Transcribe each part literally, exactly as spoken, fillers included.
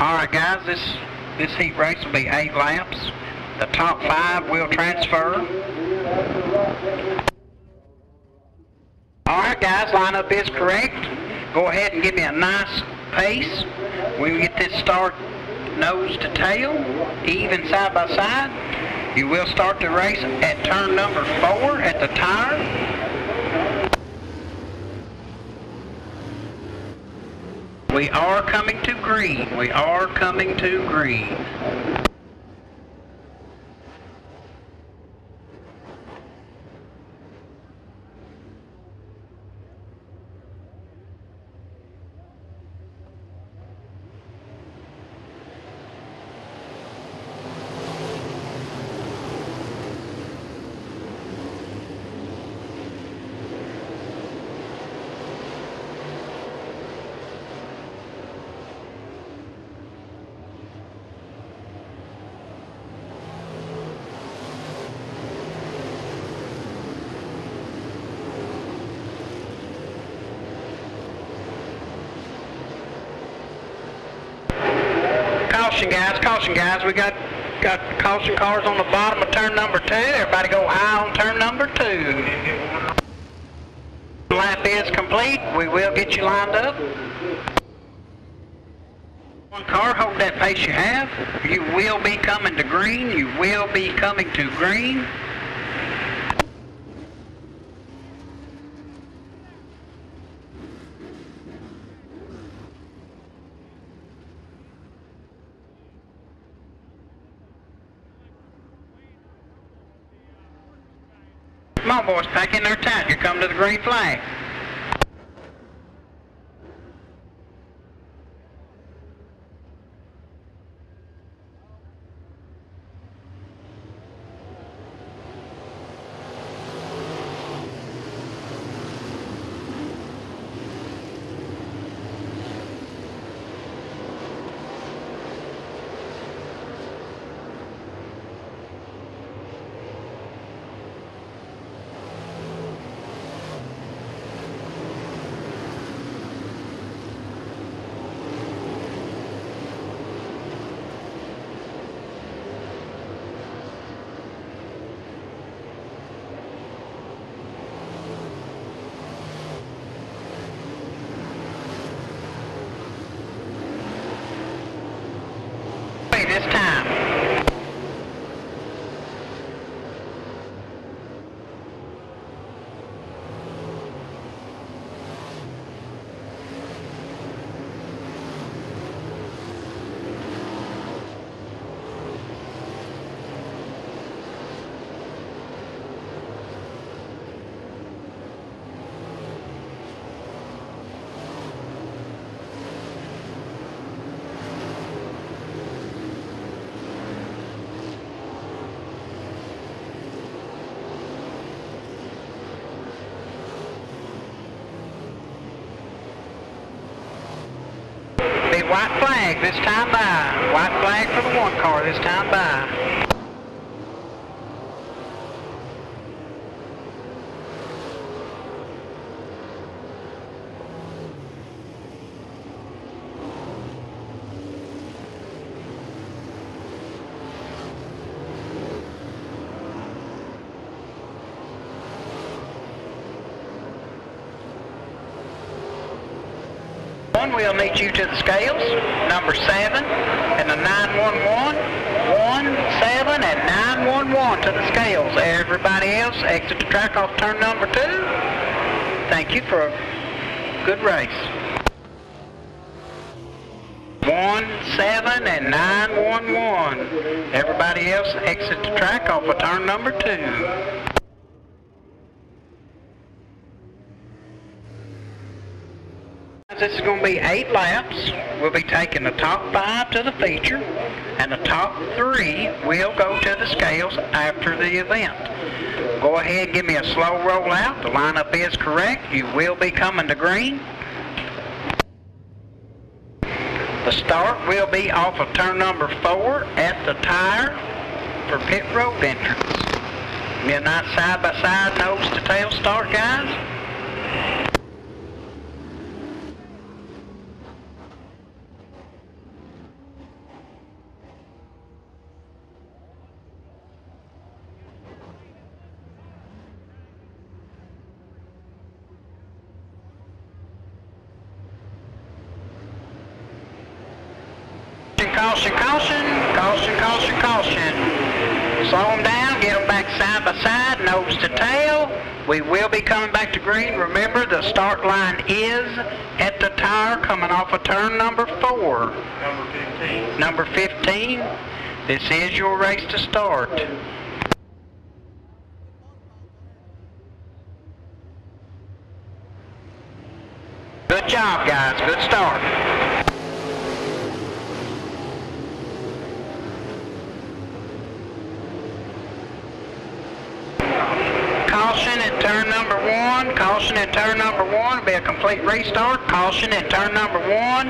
Alright guys, this, this heat race will be eight laps. The top five will transfer. Alright guys, lineup is correct. Go ahead and give me a nice pace. We will get this start nose to tail, even side by side. You will start the race at turn number four at the tire. We are coming to green. We are coming to green. Caution guys, caution guys, we got got caution cars on the bottom of turn number two. Everybody go high on turn number two. Lap is complete. We will get you lined up. One car, hold that pace you have. You will be coming to green. You will be coming to green. Come on, boys, pack in their time. Here come to the green flag. This time. White flag this time by. White flag for the one car this time by. One, we'll meet you to the scales, number seven, and the nine one one, one, seven, and nine one one to the scales. Everybody else, exit the track off turn number two. Thank you for a good race. One, seven, and nine one one. Everybody else, exit the track off of turn number two. This is going to be eight laps. We'll be taking the top five to the feature, and the top three will go to the scales after the event. Go ahead and give me a slow roll out. The lineup is correct. You will be coming to green. The start will be off of turn number four at the tire for pit road entrance. Give me a nice side-by-side, nose-to-tail start, guys. Slow them down, get them back side by side, nose to tail. We will be coming back to green. Remember, the start line is at the tire coming off of turn number four. Number fifteen. Number fifteen. This is your race to start. Good job, guys. Good start. Caution at turn number one. Caution at turn number one. It'll be a complete restart. Caution at turn number one.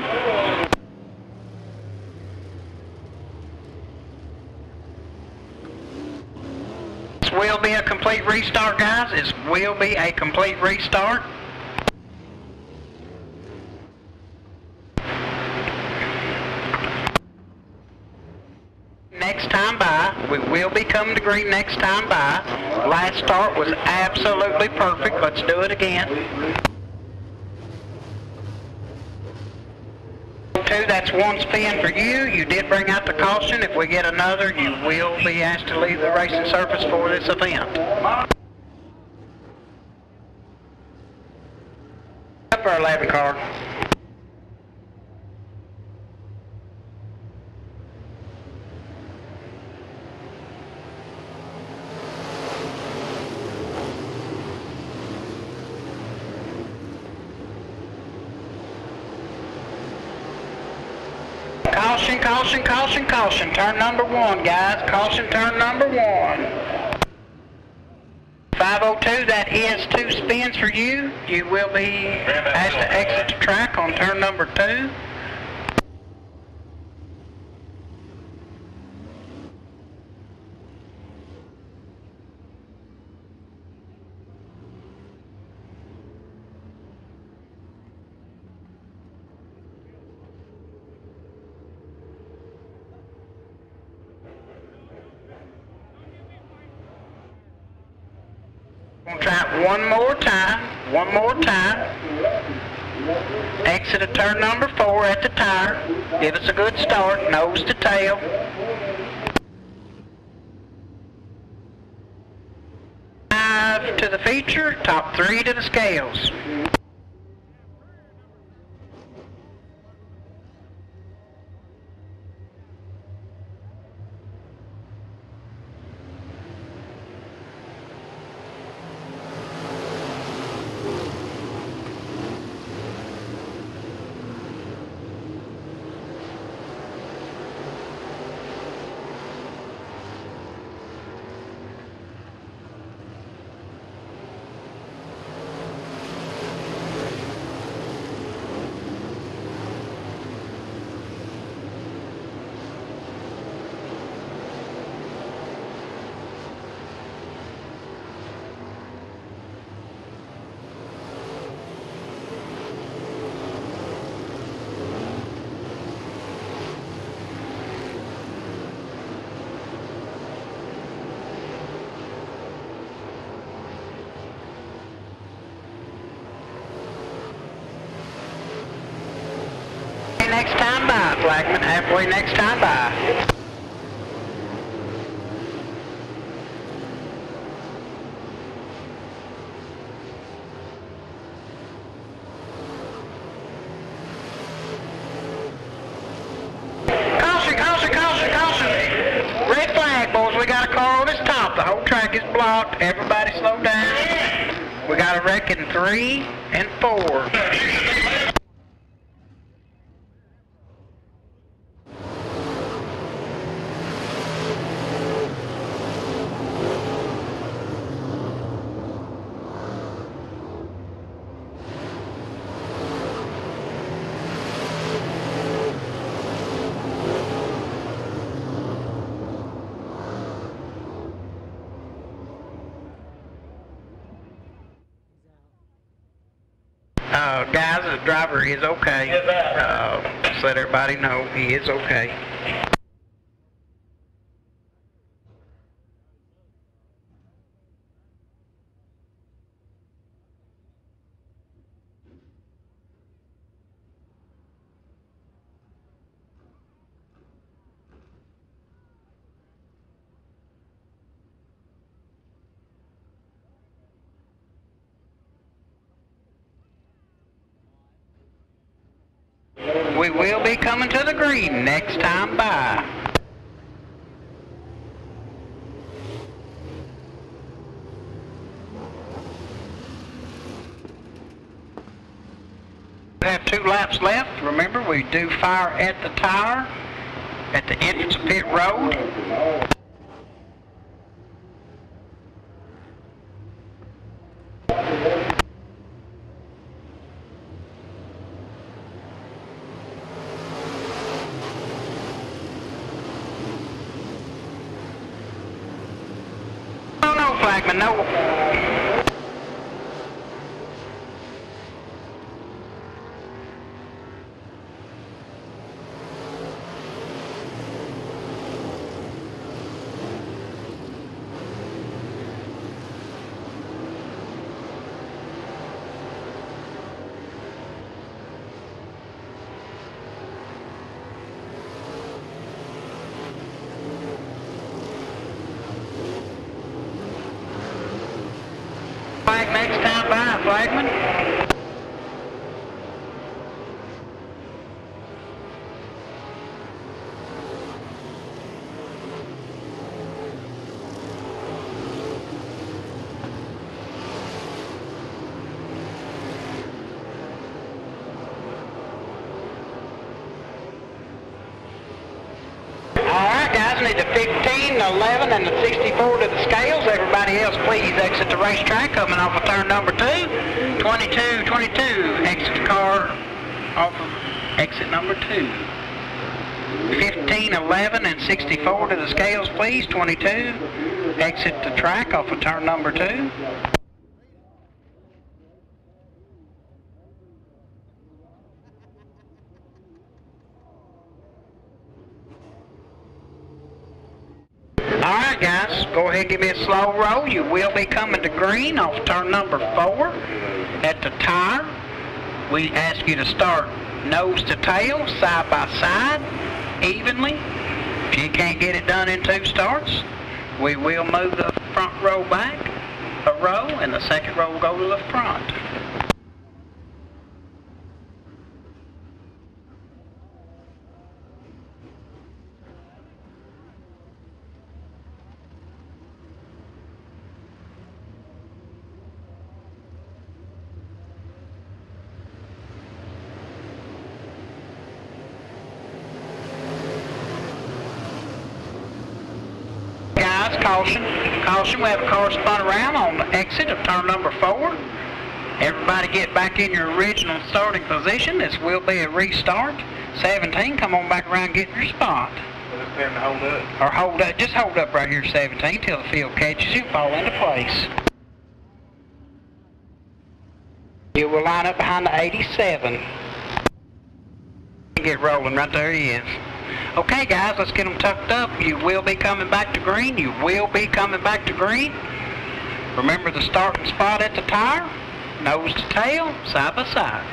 This will be a complete restart, guys. This will be a complete restart. Next time by, we will be coming to green next time by. Last start was absolutely perfect. Let's do it again. Two, that's one spin for you. You did bring out the caution. If we get another, you will be asked to leave the racing surface for this event. Up for eleven car. Caution, caution, caution, caution. Turn number one, guys. Caution, turn number one. five oh two, that is two spins for you. You will be asked to exit the track on turn number two. We'll try it one more time, one more time. Exit at turn number four at the tire. Give us a good start, nose to tail. Five to the feature, top three to the scales. Next time by, Flagman, halfway next time by. Caution, caution, caution, caution. Red flag, boys, we got a car on this top. The whole track is blocked. Everybody slow down. We got a wreck in three and four. Uh, guys, the driver is okay. Uh, just let everybody know he is okay. We will be coming to the green next time by. We have two laps left. Remember, we do fire at the tire at the entrance of pit road. Oh no, Flagman, no. Flag next time by, Flagman. Alright guys, need the fifteen, the eleven, and the sixty-four to the scales. Everybody else please exit the racetrack coming off of turn number two. twenty-two, twenty-two, exit the car off of exit number two. fifteen, eleven, and sixty-four to the scales please. twenty-two, exit the track off of turn number two. Alright guys, go ahead and give me a slow roll. You will be coming to green off turn number four at the tire. We ask you to start nose to tail, side by side, evenly. If you can't get it done in two starts, we will move the front row back a row and the second row will go to the front. Caution, caution, we have a car spun around on the exit of turn number four. Everybody get back in your original starting position. This will be a restart. seventeen, come on back around and get in your spot. Hold up. Or hold up, just hold up right here, seventeen, till the field catches you, fall into place. You will line up behind the eighty-seven. Get rolling, right there he is. Okay guys, let's get them tucked up. You will be coming back to green. You will be coming back to green. Remember the starting spot at the tire. Nose to tail, side by side.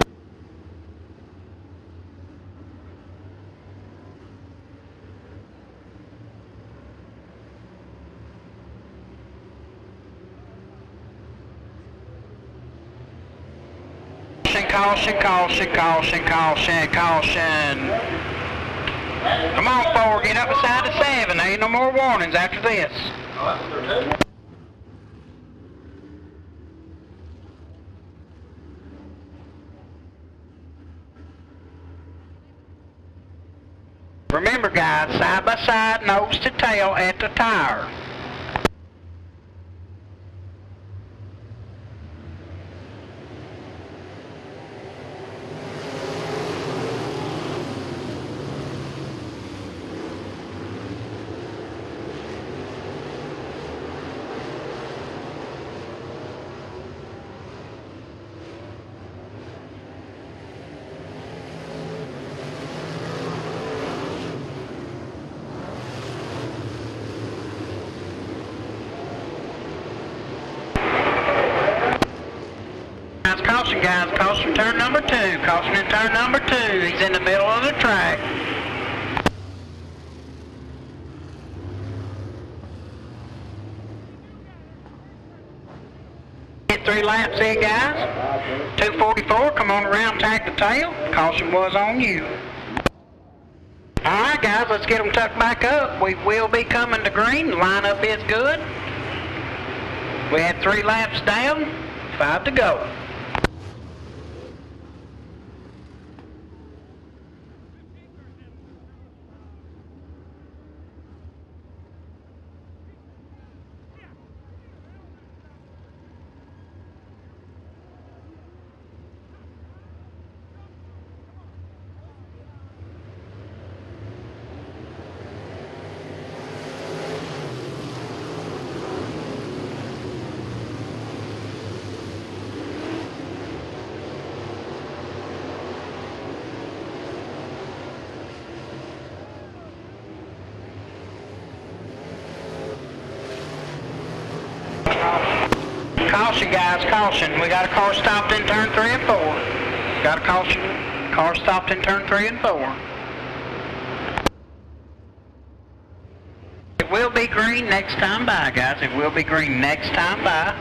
Caution, caution, caution, caution, caution. Come on, forward, get up beside the seven. There ain't no more warnings after this. Remember guys, side by side, nose to tail at the tire. Caution guys, caution turn number two, caution in turn number two, he's in the middle of the track. Get through three laps in, guys. two forty-four, come on around, tag the tail. Caution was on you. Alright guys, let's get them tucked back up. We will be coming to green. The lineup is good. We had three laps down, five to go. Caution guys, caution. We got a car stopped in turn three and four. Got a caution. Car stopped in turn three and four. It will be green next time by, guys. It will be green next time by.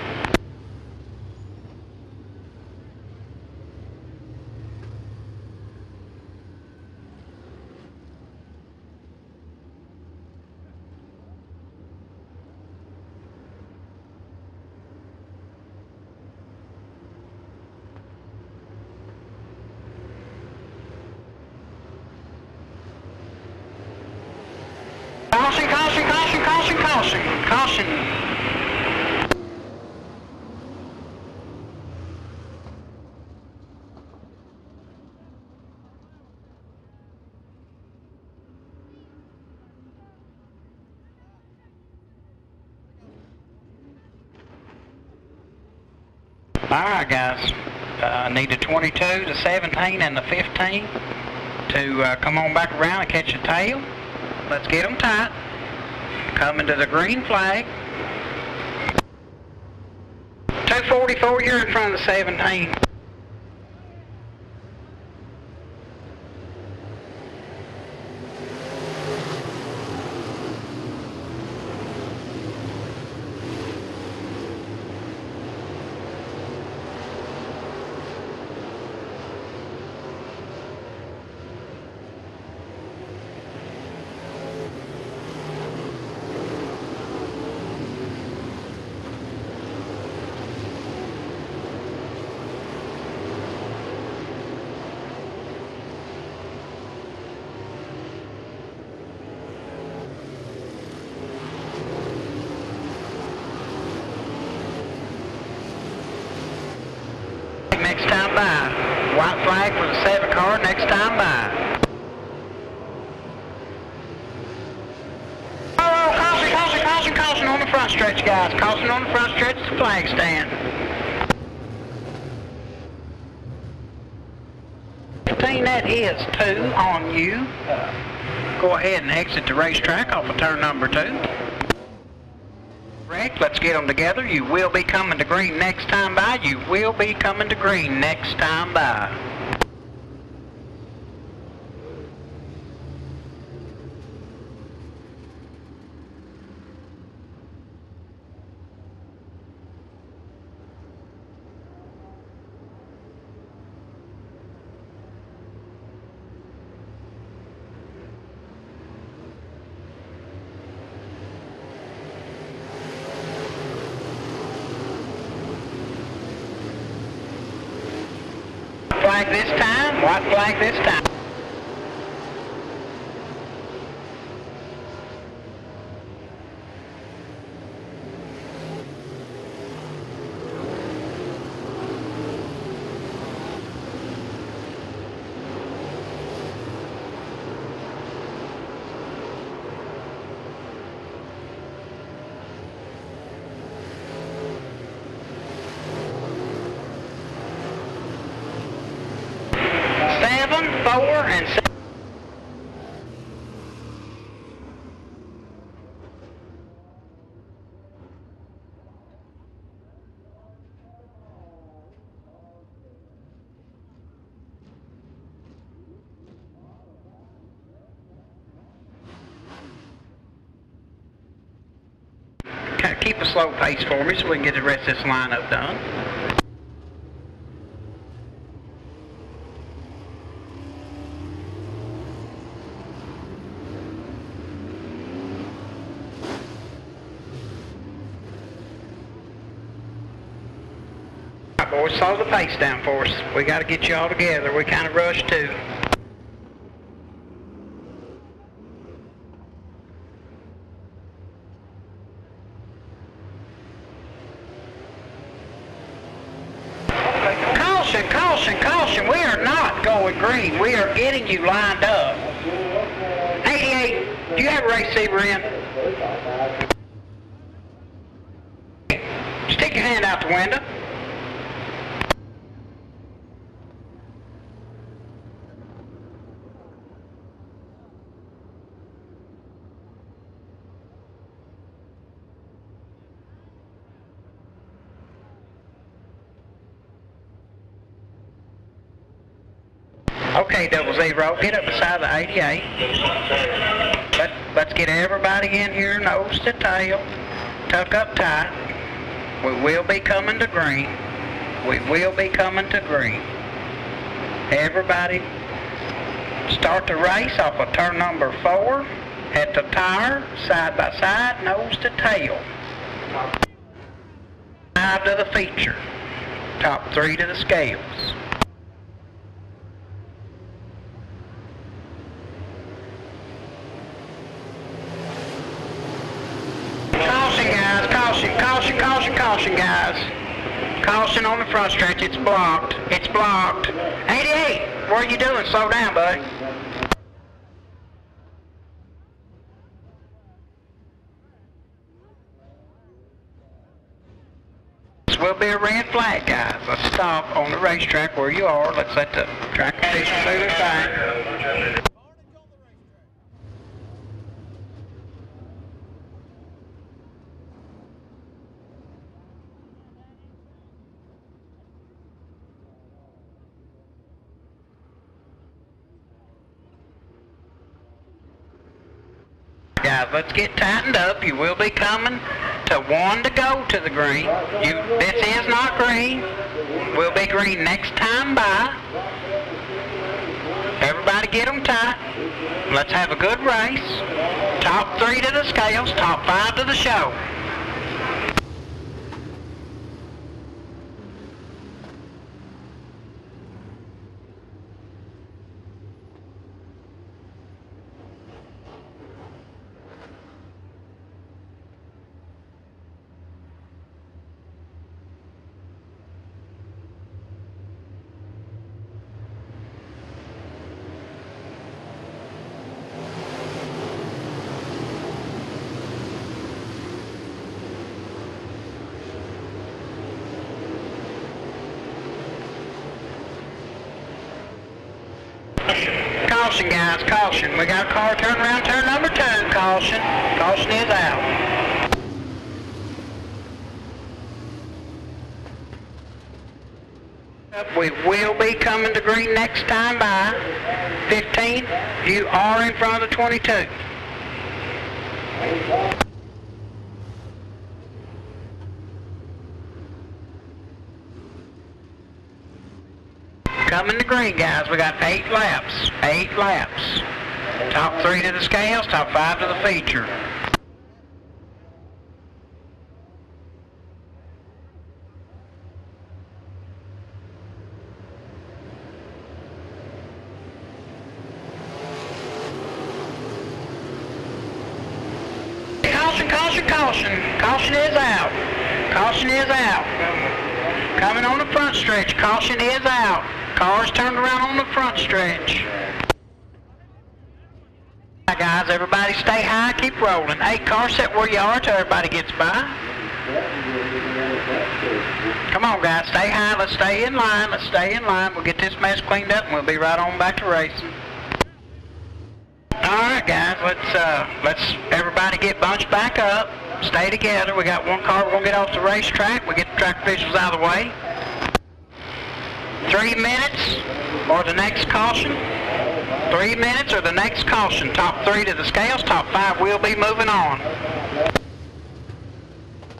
Caution, caution, caution, caution, caution, caution. Alright guys, I uh, need the twenty-two, the seventeen, and the fifteen to uh, come on back around and catch a tail. Let's get them tight. Coming to the green flag. two forty-four, you're in front of the seventeen. Next time by. White flag for the seven car next time by. Oh, caution, caution, caution, caution on the front stretch, guys. Caution on the front stretch, the flag stand. fifteen, that is two on you. Uh, go ahead and exit the racetrack off of turn number two. Correct. Let's get them together. You will be coming to green next time by. You will be coming to green next time by. Flag this time, white flag this time. Four and seven. keep a slow pace for me so we can get the rest of this lineup done. All right, boys, slow the pace down for us. We got to get you all together. We kind of rushed too. Caution, caution, we are not going green. We are getting you lined up. eighty-eight, do you have a receiver in? Stick your hand out the window. Okay, double zero, get up beside the eighty-eight. Let, let's get everybody in here, nose to tail. Tuck up tight. We will be coming to green. We will be coming to green. Everybody start the race off of turn number four. At the tire, side by side, nose to tail. Five to the feature. Top three to the scales. Caution, caution, caution, caution, guys. Caution on the front stretch. It's blocked. It's blocked. eighty-eight, what are you doing? Slow down, buddy. This will be a red flag, guys. Let's stop on the racetrack where you are. Let's let the track officials do their thing. Guys, let's get tightened up. You will be coming to one to go to the green. You, this is not green. We'll be green next time by. Everybody get them tight. Let's have a good race. Top three to the scales, top five to the show. Caution, guys, caution. We got a car turn around, turn number two. Caution. Caution is out. We will be coming to green next time by. fifteen, you are in front of the twenty-two. Coming to green, guys. We got eight laps. Eight laps. Top three to the scales, top five to the feature. Caution, caution, caution. Caution is out. Caution is out. Coming on the front stretch. Caution is out. Cars turned around on the front stretch. Hi guys, everybody stay high, keep rolling. Hey, car set where you are till everybody gets by. Come on guys, stay high, let's stay in line, let's stay in line. We'll get this mess cleaned up and we'll be right on back to racing. Alright guys, let's uh let's everybody get bunched back up, stay together. We got one car we're gonna get off the racetrack, we'll get the track officials out of the way. Three minutes or the next caution. Three minutes or the next caution. Top three to the scales, top five will be moving on.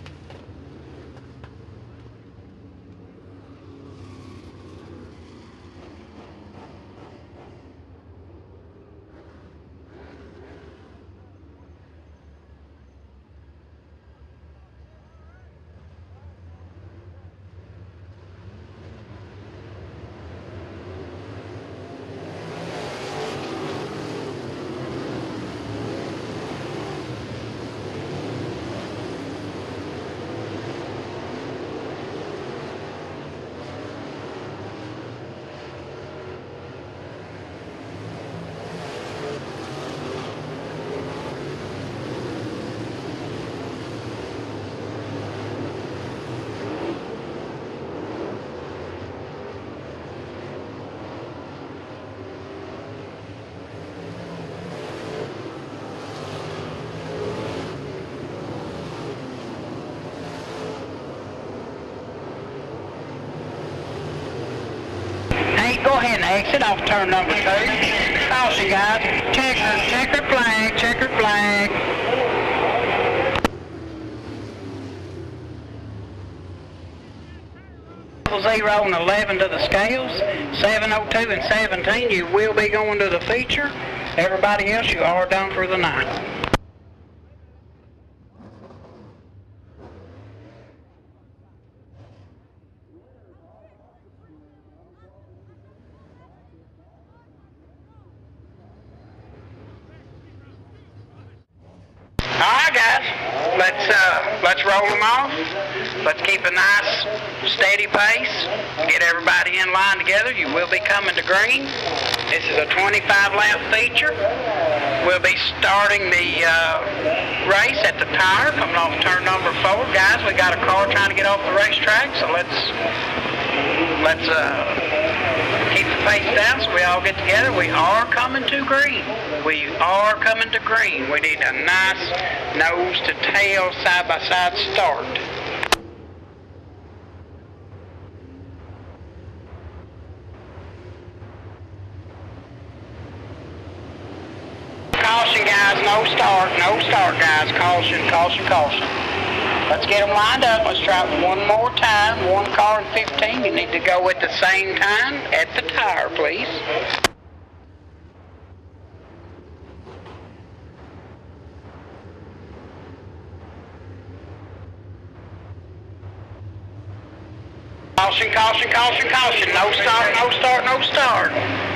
three, go ahead and exit off turn number two. Caution, guys. Checker, checker flag, checker flag. zero and eleven to the scales. seven oh two and seventeen, you will be going to the feature. Everybody else, you are done for the night. Alright guys, let's uh, let's roll them off. Let's keep a nice steady pace. Get everybody in line together. You will be coming to green. This is a twenty-five lap feature. We'll be starting the uh, race at the tire, coming off turn number four. Guys, we got a car trying to get off the racetrack, so let's let's uh, keep the pace down so we all get together. We are coming to green. We are coming to green. We need a nice nose to tail side by side start. Caution guys, no start, no start guys. Caution, caution, caution. Let's get them lined up. Let's try it one more time. One car and fifteen. You need to go at the same time at the tire, please. Caution, caution, caution, caution. No start, no start, no start.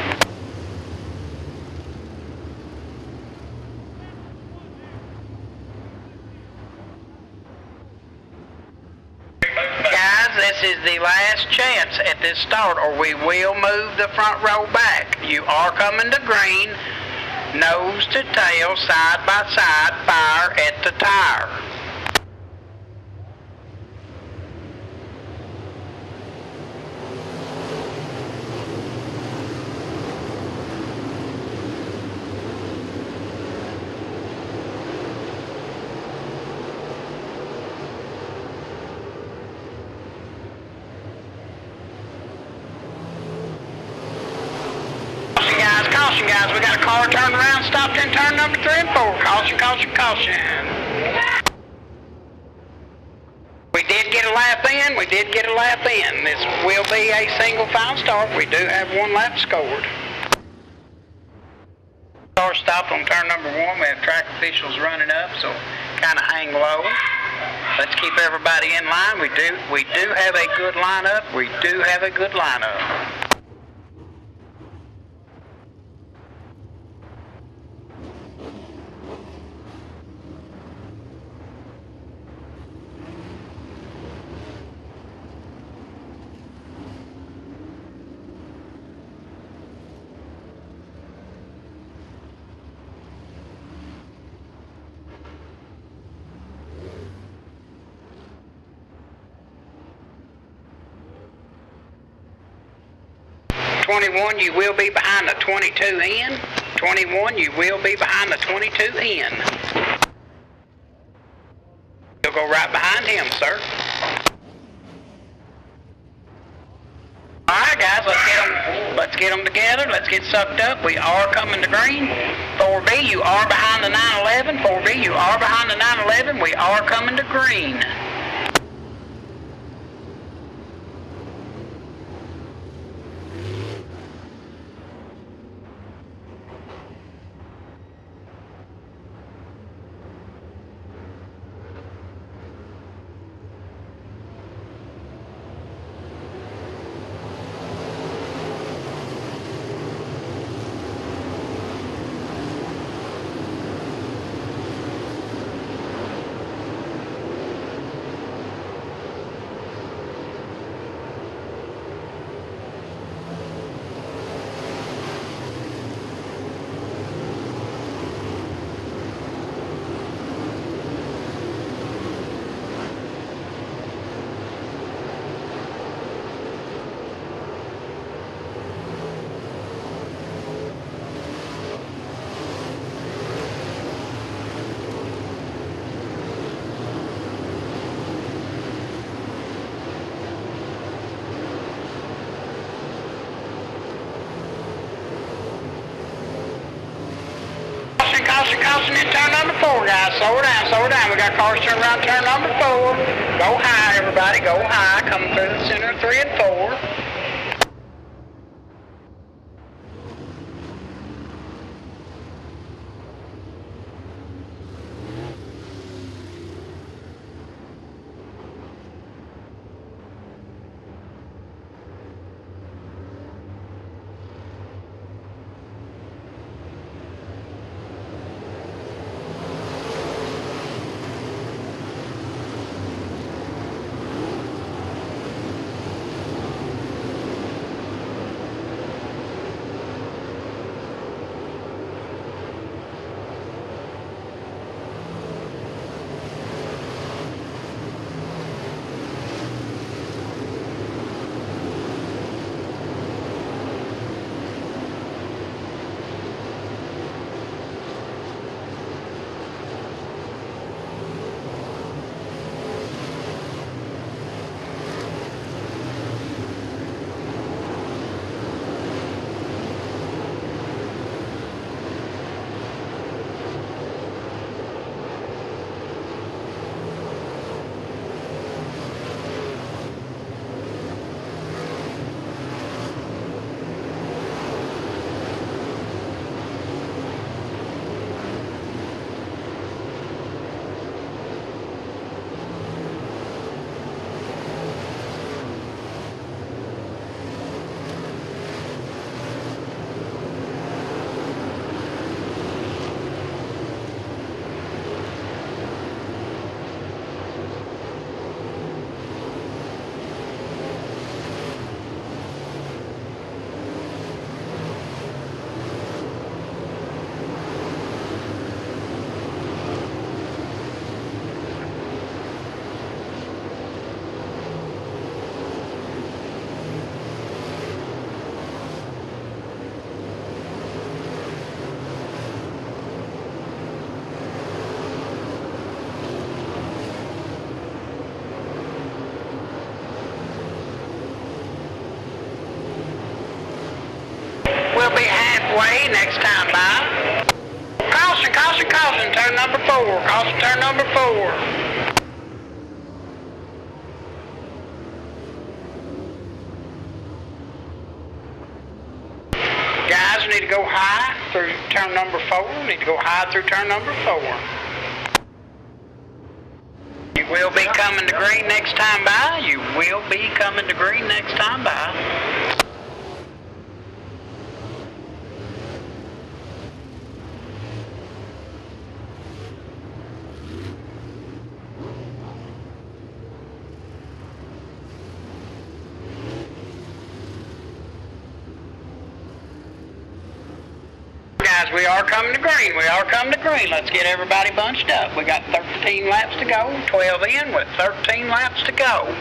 Guys, this is the last chance at this start, or we will move the front row back. You are coming to green, nose to tail, side by side, fire at the tire. Caution guys, we got a car turned around, stopped in turn number three and four. Caution, caution, caution. We did get a lap in, we did get a lap in. This will be a single file start. We do have one lap scored. Car stopped on turn number one. We have track officials running up, so kind of hang low. Let's keep everybody in line. We do, we do have a good lineup. We do have a good lineup. twenty-one, you will be behind the twenty-two in. twenty-one, you will be behind the twenty-two in. You'll go right behind him, sir. Alright guys, let's get them, let's get them together. Let's get sucked up. We are coming to green. four B, you are behind the nine eleven. four B, you are behind the nine eleven. We are coming to green. caution, caution in turn number four, guys. Slow her down, slow her down. We got cars turn around turn number four. Go high, everybody, go high. Coming through the center of three and four. We'll be halfway next time by. Caution, caution, caution, turn number four. Caution, turn number four. Guys, need to go high through turn number four. Need to go high through turn number four. You will be coming to green next time by. You will be coming to green next time by. Guys, we are coming to green. We are coming to green. Let's get everybody bunched up. We got thirteen laps to go. twelve in with thirteen laps to go.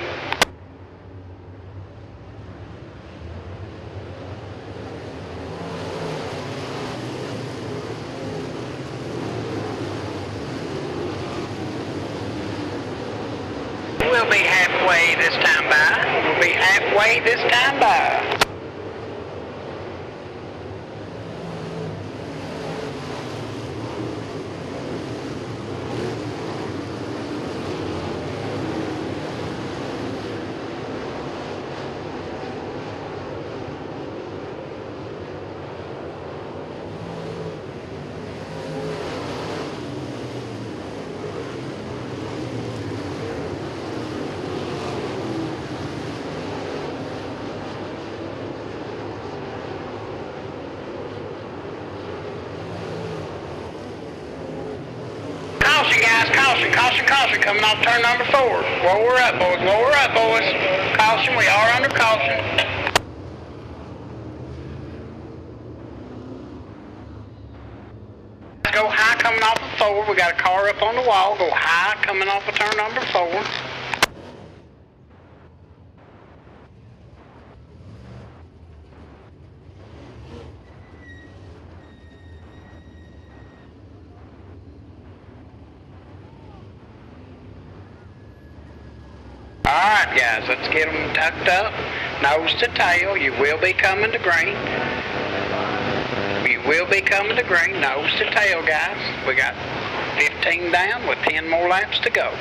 We'll be halfway this time by. We'll be halfway this time by. Caution, guys, caution, caution, caution, coming off turn number four. Lower up, boys, lower up, boys. Caution, we are under caution. Go high coming off of four. We got a car up on the wall. Go high coming off of turn number four. Alright guys, let's get them tucked up, nose to tail. You will be coming to green. You We'll be coming to green, nose to tail, guys. We got fifteen down with ten more laps to go.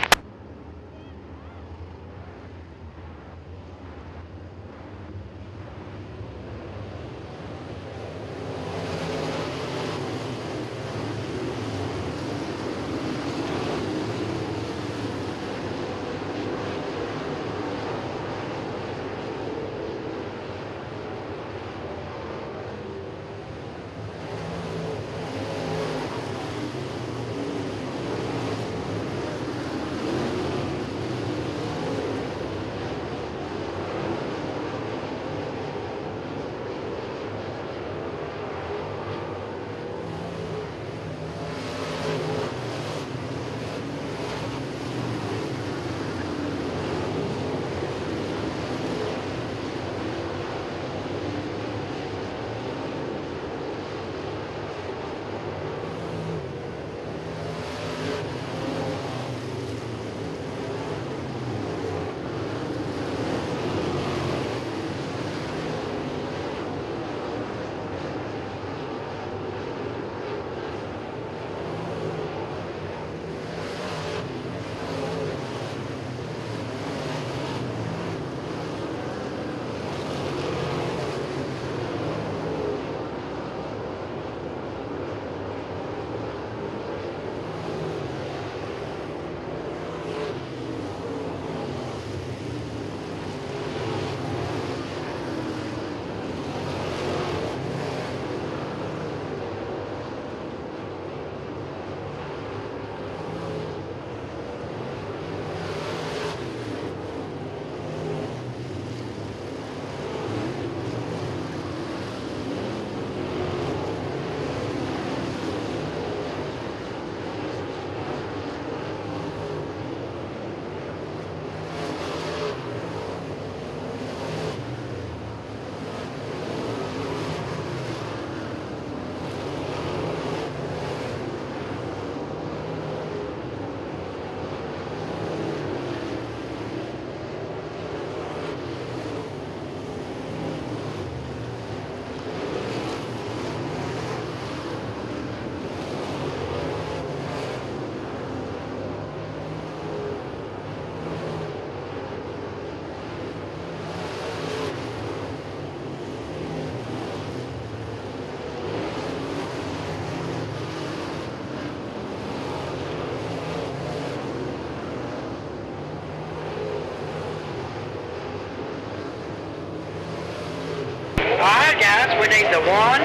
Alright guys, we need the one,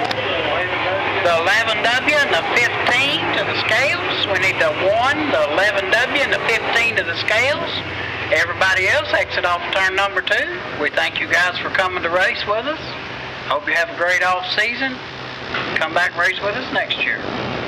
the eleven W and the fifteen to the scales. We need the one, the eleven W and the fifteen to the scales. Everybody else exit off turn number two. We thank you guys for coming to race with us. Hope you have a great off season. Come back and race with us next year.